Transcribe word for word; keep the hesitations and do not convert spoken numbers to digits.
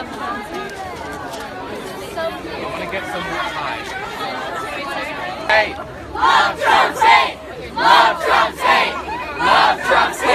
You want to get some more time. Hey! Love Trump state! Love Trump state! Love Trump state!